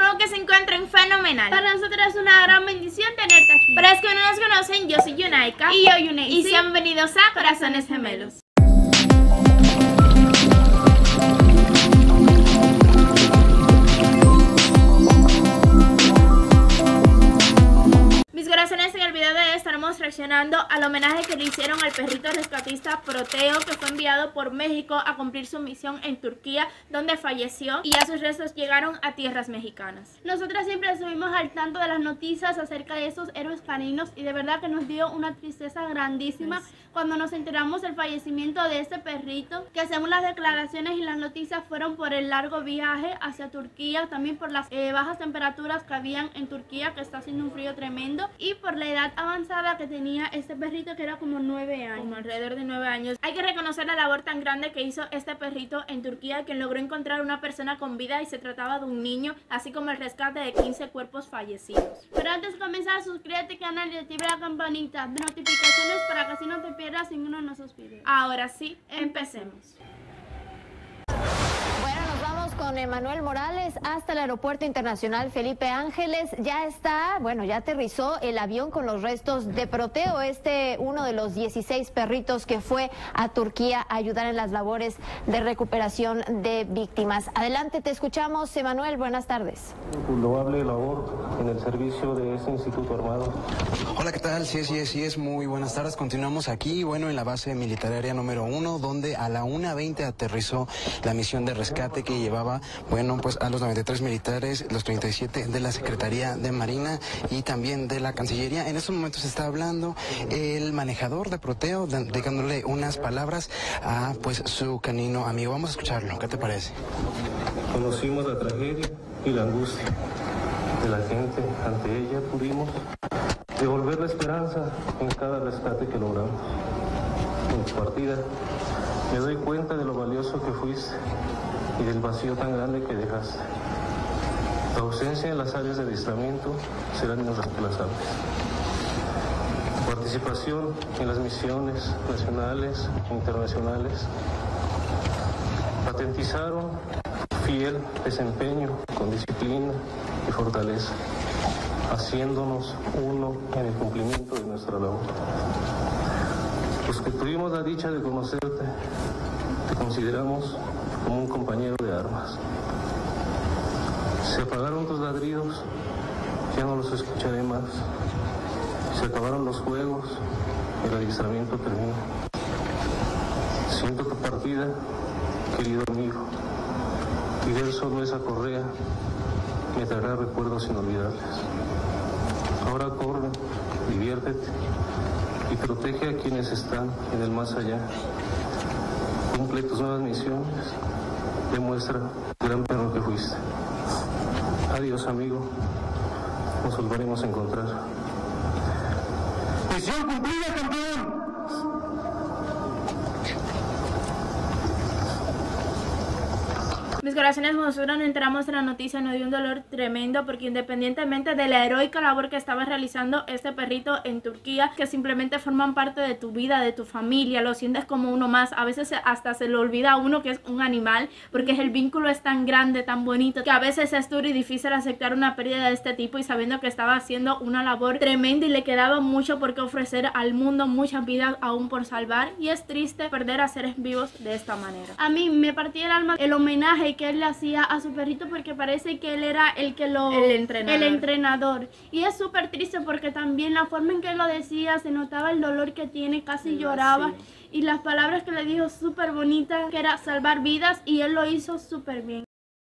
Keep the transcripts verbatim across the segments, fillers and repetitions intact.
Supongo que se encuentran fenomenal. Para nosotros es una gran bendición tenerte aquí. Para los que no nos conocen, yo soy Yunaika. Y yo Yuneisi. Y sean bienvenidos a Corazones Gemelos. Mis corazones, en el video de hoy estaremos reaccionando al homenaje que le hicieron al perrito rescatista Proteo, que fue enviado por México a cumplir su misión en Turquía, donde falleció, y ya sus restos llegaron a tierras mexicanas. Nosotras siempre estuvimos al tanto de las noticias acerca de esos héroes caninos y de verdad que nos dio una tristeza grandísima yes. cuando nos enteramos del fallecimiento de este perrito, que según las declaraciones y las noticias fueron por el largo viaje hacia Turquía, también por las eh, bajas temperaturas que habían en Turquía, que está haciendo un frío tremendo, y por la edad avanzada que tenía este perrito, que era como nueve años. Como alrededor de nueve años. Hay que reconocer la labor tan grande que hizo este perrito en Turquía, quien logró encontrar una persona con vida, y se trataba de un niño, así como el rescate de quince cuerpos fallecidos. Pero antes de comenzar, suscríbete al canal y activa la campanita de notificaciones para que así no te pierdas ninguno de nuestros videos. Ahora sí, empecemos. Con Emanuel Morales hasta el aeropuerto internacional Felipe Ángeles. Ya está, bueno, ya aterrizó el avión con los restos de Proteo, este uno de los dieciséis perritos que fue a Turquía a ayudar en las labores de recuperación de víctimas. Adelante, te escuchamos, Emanuel, buenas tardes. Loable labor en el servicio de este Instituto Armado. Hola, ¿qué tal? Sí, sí, sí, es muy buenas tardes. Continuamos aquí, bueno, en la base militar aérea número uno, donde a la una veinte aterrizó la misión de rescate que llevaba bueno, pues a los noventa y tres militares, los treinta y siete de la Secretaría de Marina y también de la Cancillería. En estos momentos está hablando el manejador de Proteo, dedicándole unas palabras a pues su canino amigo. Vamos a escucharlo, ¿qué te parece? Conocimos la tragedia y la angustia de la gente. Ante ella pudimos devolver la esperanza en cada rescate que logramos. En tu partida me doy cuenta de lo valioso que fuiste y del vacío tan grande que dejaste. Tu ausencia en las áreas de adiestramiento serán irreemplazables. Tu participación en las misiones nacionales e internacionales patentizaron fiel desempeño con disciplina y fortaleza, haciéndonos uno en el cumplimiento de nuestra labor. Los que tuvimos la dicha de conocerte, te consideramos como un compañero de armas. Se apagaron tus ladridos, ya no los escucharé más. Se acabaron los juegos, el adiestramiento terminó. Siento tu partida, querido amigo, y ver solo esa correa me traerá recuerdos inolvidables. Ahora corre, diviértete y protege a quienes están en el más allá. Cumple tus nuevas misiones. Demuestra el gran perro que fuiste. Adiós, amigo. Nos volveremos a encontrar. ¡Misión cumplida, campeón! Mis corazones, nosotros nos enteramos de la noticia, nos dio un dolor tremendo, porque independientemente de la heroica labor que estaba realizando este perrito en Turquía, que simplemente forman parte de tu vida, de tu familia, lo sientes como uno más. A veces hasta se le olvida a uno que es un animal, porque el vínculo es tan grande, tan bonito, que a veces es duro y difícil aceptar una pérdida de este tipo, y sabiendo que estaba haciendo una labor tremenda y le quedaba mucho por qué ofrecer al mundo, muchas vidas aún por salvar, y es triste perder a seres vivos de esta manera. A mí me partía el alma el homenaje que él le hacía a su perrito, porque parece que él era el que lo el entrenador, el entrenador. Y es súper triste porque también la forma en que él lo decía, se notaba el dolor que tiene, casi sí, lloraba, sí. Y las palabras que le dijo súper bonitas, que era salvar vidas, y él lo hizo súper bien.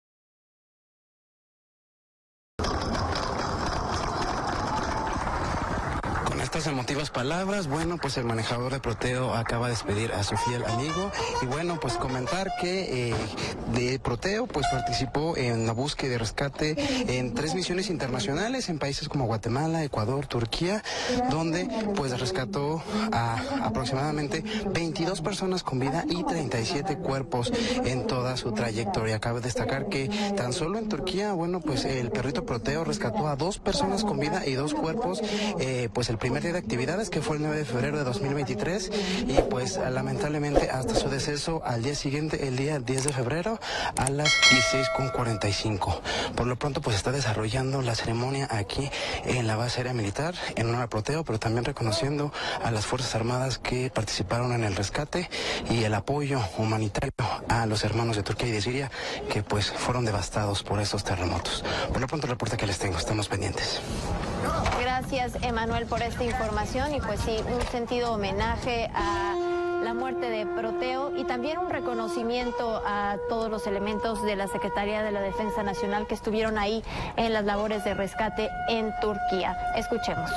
Estas emotivas palabras, bueno, pues el manejador de Proteo acaba de despedir a su fiel amigo, y bueno, pues comentar que eh, de Proteo pues participó en la búsqueda y rescate en tres misiones internacionales en países como Guatemala, Ecuador, Turquía, donde pues rescató a aproximadamente veintidós personas con vida y treinta y siete cuerpos en toda su trayectoria. Cabe destacar que tan solo en Turquía, bueno, pues el perrito Proteo rescató a dos personas con vida y dos cuerpos, eh, pues el primer día de actividades, que fue el nueve de febrero de dos mil veintitrés, y pues lamentablemente hasta su deceso al día siguiente, el día diez de febrero a las dieciséis con cuarenta y cinco. Por lo pronto pues está desarrollando la ceremonia aquí en la base aérea militar en honor a Proteo, pero también reconociendo a las Fuerzas Armadas que participaron en el rescate y el apoyo humanitario a los hermanos de Turquía y de Siria que pues fueron devastados por estos terremotos. Por lo pronto el reporte que les tengo, estamos pendientes. Gracias, Emanuel, por esta información y pues sí, un sentido homenaje a la muerte de Proteo y también un reconocimiento a todos los elementos de la Secretaría de la Defensa Nacional que estuvieron ahí en las labores de rescate en Turquía. Escuchemos.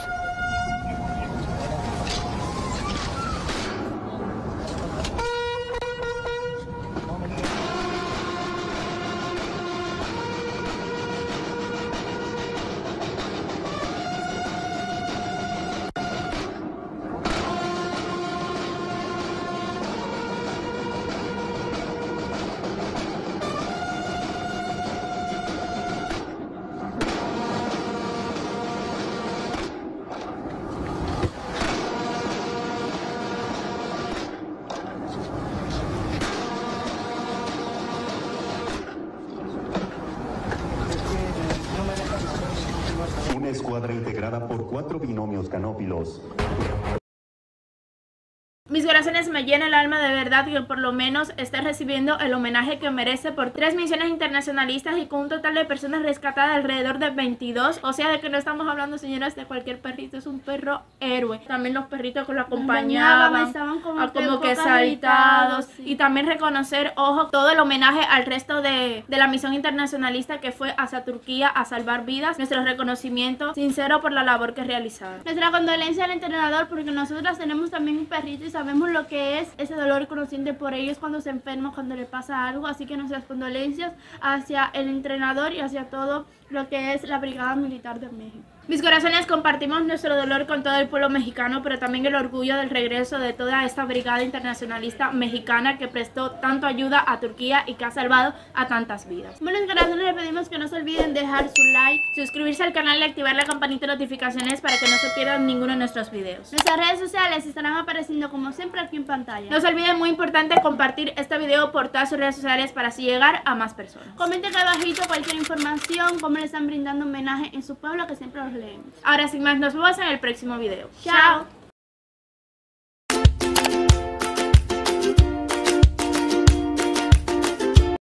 Una escuadra integrada por cuatro binomios canófilos. Mis corazones, me llena el alma de verdad que por lo menos esté recibiendo el homenaje que merece por tres misiones internacionalistas y con un total de personas rescatadas alrededor de veintidós. O sea, de que no estamos hablando, señoras, de cualquier perrito, es un perro héroe. También los perritos que lo acompañaban, estaban como, a como que que saltados. sí. Y también reconocer, ojo, todo el homenaje al resto de, de la misión internacionalista que fue hacia Turquía a salvar vidas. Nuestro reconocimiento sincero por la labor que realizaron. Nuestra condolencia al entrenador, porque nosotras tenemos también un perrito y sabemos lo que es ese dolor conociente por ellos cuando se enferma, cuando le pasa algo, así que nuestras condolencias hacia el entrenador y hacia todo lo que es la Brigada Militar de México. Mis corazones, compartimos nuestro dolor con todo el pueblo mexicano, pero también el orgullo del regreso de toda esta brigada internacionalista mexicana que prestó tanto ayuda a Turquía y que ha salvado a tantas vidas. Bueno, mis corazones, les pedimos que no se olviden dejar su like, suscribirse al canal y activar la campanita de notificaciones para que no se pierdan ninguno de nuestros videos. Nuestras redes sociales estarán apareciendo como siempre aquí en pantalla. No se olviden, muy importante, compartir este video por todas sus redes sociales para así llegar a más personas. Comenten acá abajito cualquier información, cómo le están brindando homenaje en su pueblo, que siempre los leemos. Ahora sin más, nos vemos en el próximo video. Chao.